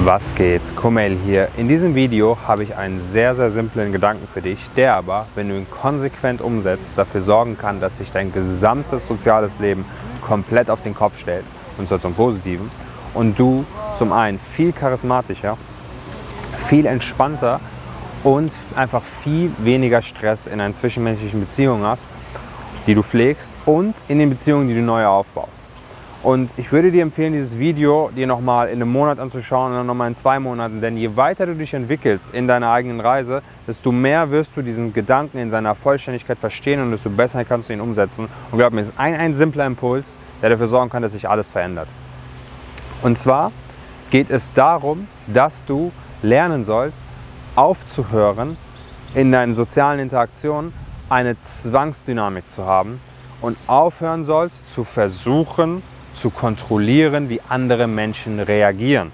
Was geht? Kumail hier. In diesem Video habe ich einen sehr, sehr simplen Gedanken für dich, der aber, wenn du ihn konsequent umsetzt, dafür sorgen kann, dass sich dein gesamtes soziales Leben komplett auf den Kopf stellt, und zwar zum Positiven, und du zum einen viel charismatischer, viel entspannter und einfach viel weniger Stress in deinen zwischenmenschlichen Beziehungen hast, die du pflegst, und in den Beziehungen, die du neu aufbaust. Und ich würde dir empfehlen, dieses Video dir nochmal in einem Monat anzuschauen und dann nochmal in 2 Monaten. Denn je weiter du dich entwickelst in deiner eigenen Reise, desto mehr wirst du diesen Gedanken in seiner Vollständigkeit verstehen und desto besser kannst du ihn umsetzen. Und glaub mir, es ist ein simpler Impuls, der dafür sorgen kann, dass sich alles verändert. Und zwar geht es darum, dass du lernen sollst, aufzuhören, in deinen sozialen Interaktionen eine Zwangsdynamik zu haben und aufhören sollst, zu versuchen, zu kontrollieren, wie andere Menschen reagieren.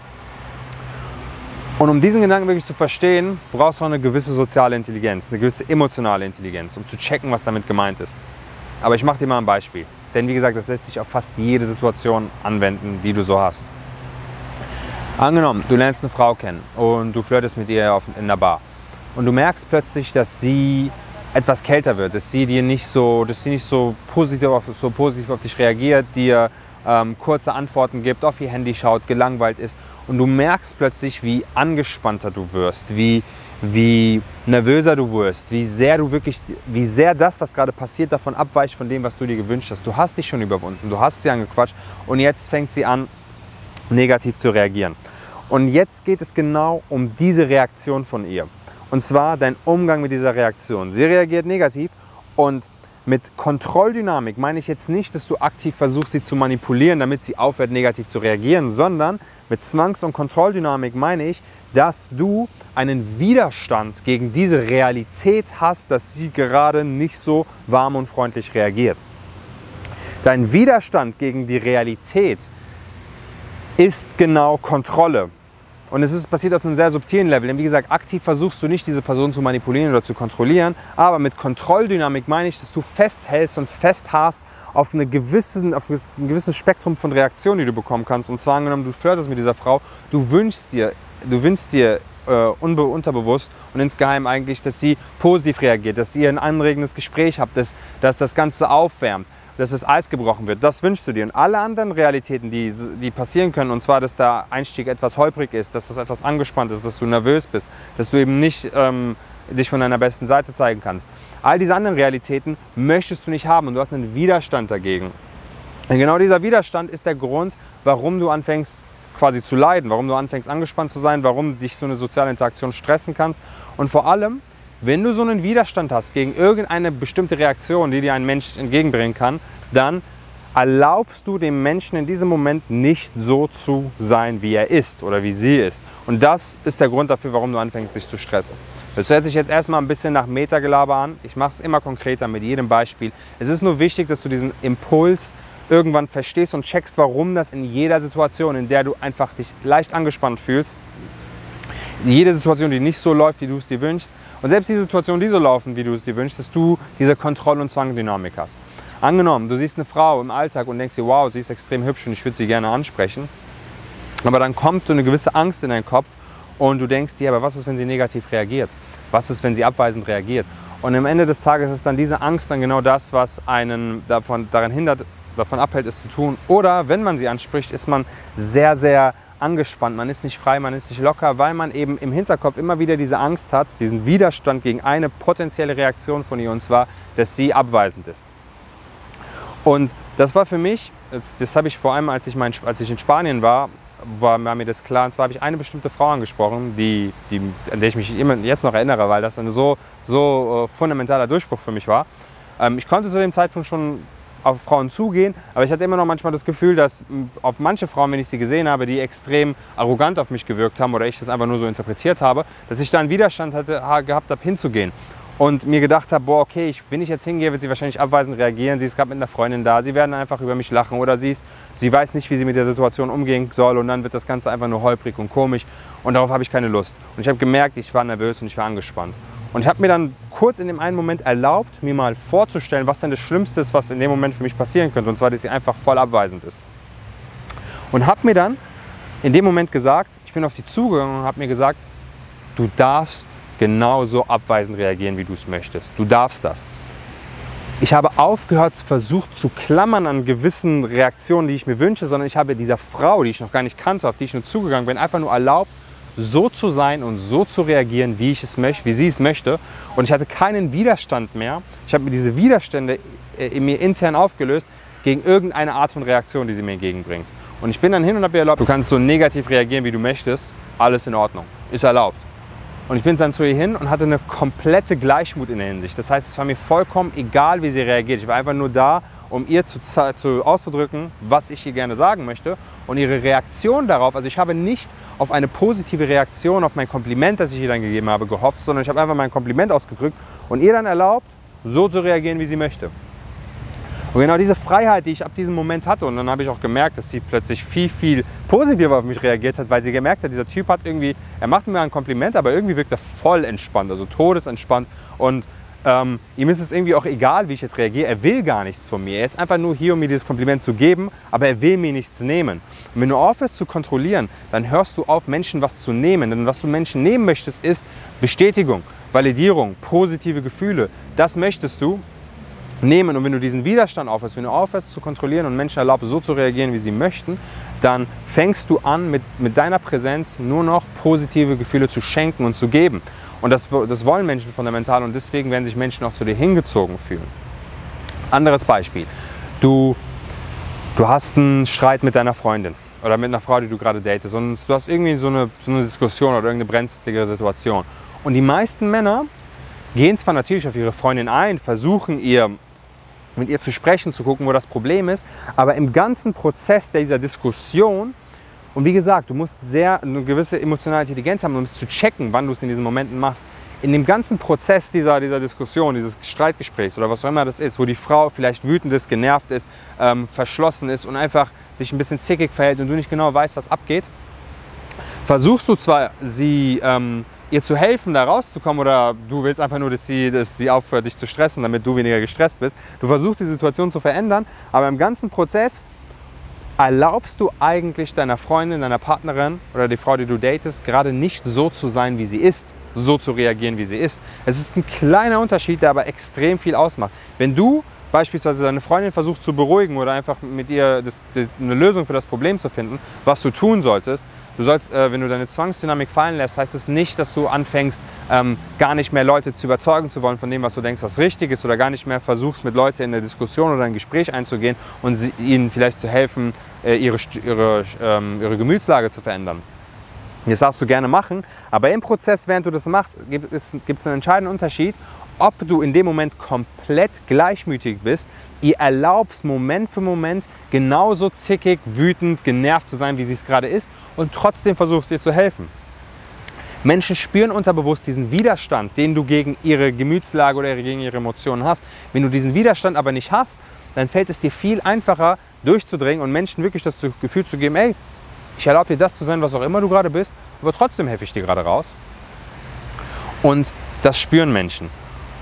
Und um diesen Gedanken wirklich zu verstehen, brauchst du auch eine gewisse soziale Intelligenz, eine gewisse emotionale Intelligenz, um zu checken, was damit gemeint ist. Aber ich mache dir mal ein Beispiel, denn wie gesagt, das lässt sich auf fast jede Situation anwenden, die du so hast. Angenommen, du lernst eine Frau kennen und du flirtest mit ihr in der Bar und du merkst plötzlich, dass sie etwas kälter wird, dass sie nicht so positiv auf dich reagiert, dir kurze Antworten gibt, auf ihr Handy schaut, gelangweilt ist, und du merkst plötzlich, wie angespannter du wirst, wie nervöser du wirst, wie sehr das, was gerade passiert, davon abweicht von dem, was du dir gewünscht hast. Du hast dich schon überwunden, du hast sie angequatscht und jetzt fängt sie an, negativ zu reagieren. Und jetzt geht es genau um diese Reaktion von ihr. Und zwar dein Umgang mit dieser Reaktion. Sie reagiert negativ, und mit Kontrolldynamik meine ich jetzt nicht, dass du aktiv versuchst, sie zu manipulieren, damit sie aufhört, negativ zu reagieren, sondern mit Zwangs- und Kontrolldynamik meine ich, dass du einen Widerstand gegen diese Realität hast, dass sie gerade nicht so warm und freundlich reagiert. Dein Widerstand gegen die Realität ist genau Kontrolle. Und es passiert auf einem sehr subtilen Level, denn wie gesagt, aktiv versuchst du nicht, diese Person zu manipulieren oder zu kontrollieren, aber mit Kontrolldynamik meine ich, dass du festhältst und festharrst auf ein gewisses Spektrum von Reaktionen, die du bekommen kannst. Und zwar angenommen, du flirtest mit dieser Frau, du wünschst dir unterbewusst und insgeheim eigentlich, dass sie positiv reagiert, dass ihr ein anregendes Gespräch habt, dass das Ganze aufwärmt, dass das Eis gebrochen wird. Das wünschst du dir. Und alle anderen Realitäten, die passieren können, und zwar, dass der Einstieg etwas holprig ist, dass das etwas angespannt ist, dass du nervös bist, dass du eben nicht dich von deiner besten Seite zeigen kannst. All diese anderen Realitäten möchtest du nicht haben, und du hast einen Widerstand dagegen. Und genau dieser Widerstand ist der Grund, warum du anfängst quasi zu leiden, warum du anfängst angespannt zu sein, warum dich so eine soziale Interaktion stressen kannst. Und vor allem, wenn du so einen Widerstand hast gegen irgendeine bestimmte Reaktion, die dir ein Mensch entgegenbringen kann, dann erlaubst du dem Menschen in diesem Moment nicht so zu sein, wie er ist oder wie sie ist. Und das ist der Grund dafür, warum du anfängst, dich zu stressen. Das hört sich jetzt erstmal ein bisschen nach Metagelaber an. Ich mache es immer konkreter mit jedem Beispiel. Es ist nur wichtig, dass du diesen Impuls irgendwann verstehst und checkst, warum das in jeder Situation, in der du einfach dich leicht angespannt fühlst, jede Situation, die nicht so läuft, wie du es dir wünschst, und selbst die Situationen, die so laufen, wie du es dir wünschst, dass du diese Kontroll- und Zwangdynamik hast. Angenommen, du siehst eine Frau im Alltag und denkst dir, wow, sie ist extrem hübsch und ich würde sie gerne ansprechen. Aber dann kommt so eine gewisse Angst in deinen Kopf und du denkst dir, aber was ist, wenn sie negativ reagiert? Was ist, wenn sie abweisend reagiert? Und am Ende des Tages ist dann diese Angst dann genau das, was einen davon abhält, es zu tun. Oder wenn man sie anspricht, ist man sehr, sehr angespannt, man ist nicht frei, man ist nicht locker, weil man eben im Hinterkopf immer wieder diese Angst hat, diesen Widerstand gegen eine potenzielle Reaktion von ihr, und zwar, dass sie abweisend ist. Und das war für mich, das habe ich vor allem, als ich in Spanien war mir das klar, und zwar habe ich eine bestimmte Frau angesprochen, an der ich mich jetzt noch erinnere, weil das ein so fundamentaler Durchbruch für mich war. Ich konnte zu dem Zeitpunkt schon auf Frauen zugehen, aber ich hatte immer noch manchmal das Gefühl, dass auf manche Frauen, wenn ich sie gesehen habe, die extrem arrogant auf mich gewirkt haben oder ich das einfach nur so interpretiert habe, dass ich da einen Widerstand gehabt habe, hinzugehen. Und mir gedacht habe, boah, okay, wenn ich jetzt hingehe, wird sie wahrscheinlich abweisend reagieren, sie ist gerade mit einer Freundin da, sie werden einfach über mich lachen, oder sie weiß nicht, wie sie mit der Situation umgehen soll, und dann wird das Ganze einfach nur holprig und komisch, und darauf habe ich keine Lust. Und ich habe gemerkt, ich war nervös und ich war angespannt. Und ich habe mir dann kurz in dem einen Moment erlaubt, mir mal vorzustellen, was denn das Schlimmste ist, was in dem Moment für mich passieren könnte. Und zwar, dass sie einfach voll abweisend ist. Und habe mir dann in dem Moment gesagt, ich bin auf sie zugegangen und habe mir gesagt, du darfst genauso abweisend reagieren, wie du es möchtest. Du darfst das. Ich habe aufgehört, versucht zu klammern an gewissen Reaktionen, die ich mir wünsche, sondern ich habe dieser Frau, die ich noch gar nicht kannte, auf die ich nur zugegangen bin, einfach nur erlaubt, so zu sein und so zu reagieren, wie ich es möchte, wie sie es möchte. Und ich hatte keinen Widerstand mehr. Ich habe mir diese Widerstände in mir intern aufgelöst gegen irgendeine Art von Reaktion, die sie mir entgegenbringt. Und ich bin dann hin und habe ihr erlaubt, du kannst so negativ reagieren, wie du möchtest, alles in Ordnung, ist erlaubt. Und ich bin dann zu ihr hin und hatte eine komplette Gleichmut in der Hinsicht. Das heißt, es war mir vollkommen egal, wie sie reagiert. Ich war einfach nur da, um ihr auszudrücken, was ich ihr gerne sagen möchte. Und ihre Reaktion darauf, also ich habe nicht auf eine positive Reaktion auf mein Kompliment, das ich ihr dann gegeben habe, gehofft, sondern ich habe einfach mein Kompliment ausgedrückt und ihr dann erlaubt, so zu reagieren, wie sie möchte. Und genau diese Freiheit, die ich ab diesem Moment hatte, und dann habe ich auch gemerkt, dass sie plötzlich viel positiver auf mich reagiert hat, weil sie gemerkt hat, dieser Typ hat irgendwie, er macht mir ein Kompliment, aber irgendwie wirkt er voll entspannt, also todesentspannt. Und ihm ist es irgendwie auch egal, wie ich jetzt reagiere. Er will gar nichts von mir. Er ist einfach nur hier, um mir dieses Kompliment zu geben, aber er will mir nichts nehmen. Und wenn du aufhörst zu kontrollieren, dann hörst du auf, Menschen was zu nehmen. Denn was du Menschen nehmen möchtest, ist Bestätigung, Validierung, positive Gefühle. Das möchtest du nehmen. Und wenn du diesen Widerstand aufhörst, wenn du aufhörst zu kontrollieren und Menschen erlaubst, so zu reagieren, wie sie möchten, dann fängst du an, mit deiner Präsenz nur noch positive Gefühle zu schenken und zu geben. Und das wollen Menschen fundamental und deswegen werden sich Menschen auch zu dir hingezogen fühlen. Anderes Beispiel. Du hast einen Streit mit deiner Freundin oder mit einer Frau, die du gerade datest und du hast irgendwie so eine Diskussion oder irgendeine brenzlige Situation. Und die meisten Männer gehen zwar natürlich auf ihre Freundin ein, versuchen mit ihr zu sprechen, zu gucken, wo das Problem ist, aber im ganzen Prozess dieser Diskussion, und wie gesagt, du musst eine gewisse emotionale Intelligenz haben, um es zu checken, wann du es in diesen Momenten machst. In dem ganzen Prozess dieser Diskussion, dieses Streitgesprächs oder was auch immer das ist, wo die Frau vielleicht wütend ist, genervt ist, verschlossen ist und einfach sich ein bisschen zickig verhält und du nicht genau weißt, was abgeht, versuchst du zwar, ihr zu helfen, da rauszukommen, oder du willst einfach nur, dass sie aufhört, dich zu stressen, damit du weniger gestresst bist. Du versuchst, die Situation zu verändern, aber im ganzen Prozess erlaubst du eigentlich deiner Freundin, deiner Partnerin oder die Frau, die du datest, gerade nicht so zu sein, wie sie ist, so zu reagieren, wie sie ist. Es ist ein kleiner Unterschied, der aber extrem viel ausmacht. Wenn du beispielsweise deine Freundin versuchst zu beruhigen oder einfach mit ihr eine Lösung für das Problem zu finden, was du tun solltest, du sollst, wenn du deine Zwangsdynamik fallen lässt, heißt es nicht, dass du anfängst, gar nicht mehr Leute zu überzeugen zu wollen von dem, was du denkst, was richtig ist, oder gar nicht mehr versuchst, mit Leuten in eine Diskussion oder ein Gespräch einzugehen und ihnen vielleicht zu helfen, ihre Gemütslage zu verändern. Das darfst du gerne machen, aber im Prozess, während du das machst, gibt es einen entscheidenden Unterschied, ob du in dem Moment komplett gleichmütig bist, ihr erlaubst, Moment für Moment genauso zickig, wütend, genervt zu sein, wie sie es gerade ist, und trotzdem versuchst, ihr zu helfen. Menschen spüren unterbewusst diesen Widerstand, den du gegen ihre Gemütslage oder gegen ihre Emotionen hast. Wenn du diesen Widerstand aber nicht hast, dann fällt es dir viel einfacher, durchzudringen und Menschen wirklich das Gefühl zu geben, ey, ich erlaube dir das zu sein, was auch immer du gerade bist, aber trotzdem helfe ich dir gerade raus. Und das spüren Menschen.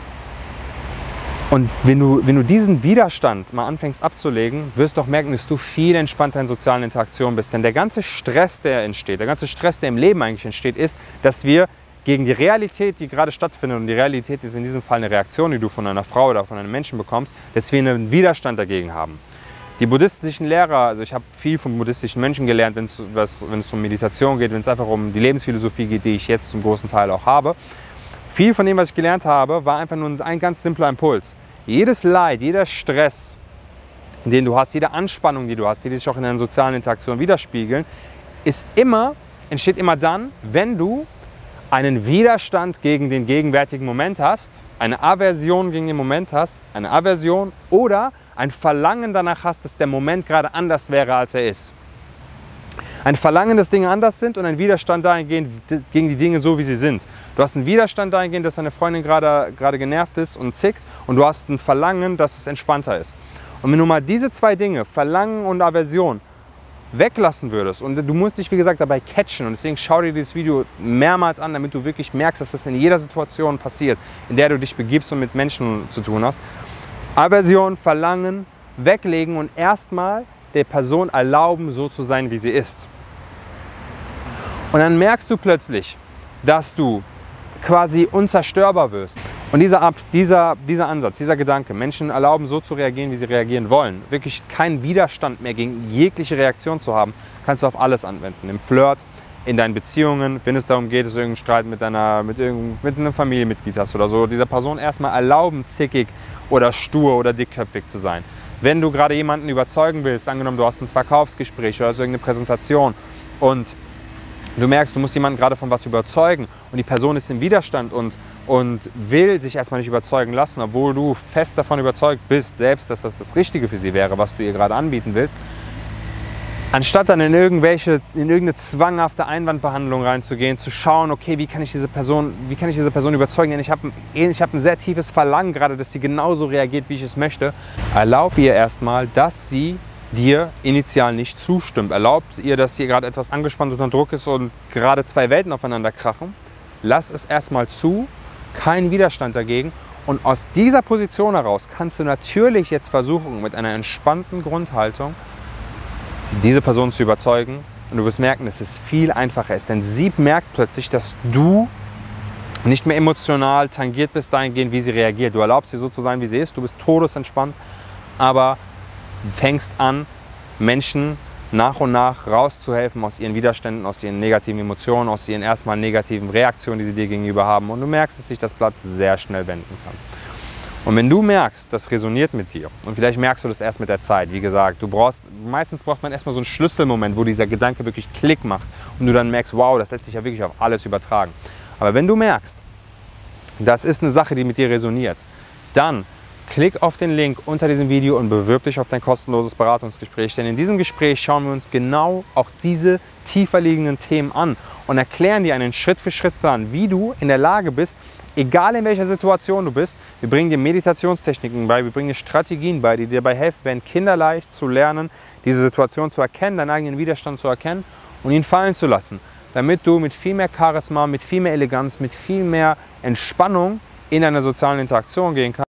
Und wenn du diesen Widerstand mal anfängst abzulegen, wirst du auch merken, dass du viel entspannter in sozialen Interaktionen bist. Denn der ganze Stress, der entsteht, der ganze Stress, der im Leben eigentlich entsteht, ist, dass wir gegen die Realität, die gerade stattfindet, und die Realität ist in diesem Fall eine Reaktion, die du von einer Frau oder von einem Menschen bekommst, dass wir einen Widerstand dagegen haben. Die buddhistischen Lehrer, also ich habe viel von buddhistischen Menschen gelernt, wenn es um Meditation geht, wenn es einfach um die Lebensphilosophie geht, die ich jetzt zum großen Teil auch habe. Viel von dem, was ich gelernt habe, war einfach nur ein ganz simpler Impuls. Jedes Leid, jeder Stress, den du hast, jede Anspannung, die du hast, die sich auch in deinen sozialen Interaktionen widerspiegeln, entsteht immer dann, wenn du einen Widerstand gegen den gegenwärtigen Moment hast, eine Aversion gegen den Moment hast, eine Aversion oder ein Verlangen danach hast, dass der Moment gerade anders wäre, als er ist. Ein Verlangen, dass Dinge anders sind, und ein Widerstand dahingehend gegen die Dinge so, wie sie sind. Du hast einen Widerstand dahingehend, dass deine Freundin gerade genervt ist und zickt, und du hast ein Verlangen, dass es entspannter ist. Und wenn du mal diese zwei Dinge, Verlangen und Aversion, weglassen würdest, und du musst dich, wie gesagt, dabei catchen, und deswegen schau dir dieses Video mehrmals an, damit du wirklich merkst, dass das in jeder Situation passiert, in der du dich begibst und mit Menschen zu tun hast. Aversion, Verlangen weglegen und erstmal der Person erlauben, so zu sein, wie sie ist. Und dann merkst du plötzlich, dass du quasi unzerstörbar wirst. Und dieser Ansatz, dieser Gedanke, Menschen erlauben, so zu reagieren, wie sie reagieren wollen, wirklich keinen Widerstand mehr gegen jegliche Reaktion zu haben, kannst du auf alles anwenden. Im Flirt, in deinen Beziehungen, wenn es darum geht, dass du irgendeinen Streit mit einem Familienmitglied hast oder so, dieser Person erstmal erlauben, zickig oder stur oder dickköpfig zu sein. Wenn du gerade jemanden überzeugen willst, angenommen, du hast ein Verkaufsgespräch oder hast irgendeine Präsentation und du merkst, du musst jemanden gerade von was überzeugen und die Person ist im Widerstand und will sich erstmal nicht überzeugen lassen, obwohl du fest davon überzeugt bist, selbst, dass das Richtige für sie wäre, was du ihr gerade anbieten willst, anstatt dann in irgendeine zwanghafte Einwandbehandlung reinzugehen, zu schauen, okay, wie kann ich diese Person überzeugen, denn ich habe ein sehr tiefes Verlangen gerade, dass sie genauso reagiert, wie ich es möchte. Erlaub ihr erstmal, dass sie dir initial nicht zustimmt. Erlaub ihr, dass sie gerade etwas angespannt unter Druck ist und gerade zwei Welten aufeinander krachen. Lass es erstmal zu, kein Widerstand dagegen. Und aus dieser Position heraus kannst du natürlich jetzt versuchen, mit einer entspannten Grundhaltung diese Person zu überzeugen, und du wirst merken, dass es viel einfacher ist, denn sie merkt plötzlich, dass du nicht mehr emotional tangiert bist dahingehend, wie sie reagiert. Du erlaubst ihr so zu sein, wie sie ist, du bist todesentspannt, aber fängst an, Menschen nach und nach rauszuhelfen aus ihren Widerständen, aus ihren negativen Emotionen, aus ihren erstmal negativen Reaktionen, die sie dir gegenüber haben, und du merkst, dass sich das Blatt sehr schnell wenden kann. Und wenn du merkst, das resoniert mit dir, und vielleicht merkst du das erst mit der Zeit, wie gesagt, meistens braucht man erstmal so einen Schlüsselmoment, wo dieser Gedanke wirklich Klick macht und du dann merkst, wow, das lässt sich ja wirklich auf alles übertragen. Aber wenn du merkst, das ist eine Sache, die mit dir resoniert, dann klick auf den Link unter diesem Video und bewirb dich auf dein kostenloses Beratungsgespräch. Denn in diesem Gespräch schauen wir uns genau auch diese tiefer liegenden Themen an und erklären dir einen Schritt-für-Schritt-Plan, wie du in der Lage bist, egal in welcher Situation du bist, wir bringen dir Meditationstechniken bei, wir bringen dir Strategien bei, die dir dabei helfen werden, kinderleicht zu lernen, diese Situation zu erkennen, deinen eigenen Widerstand zu erkennen und ihn fallen zu lassen, damit du mit viel mehr Charisma, mit viel mehr Eleganz, mit viel mehr Entspannung in deine sozialen Interaktion gehen kannst.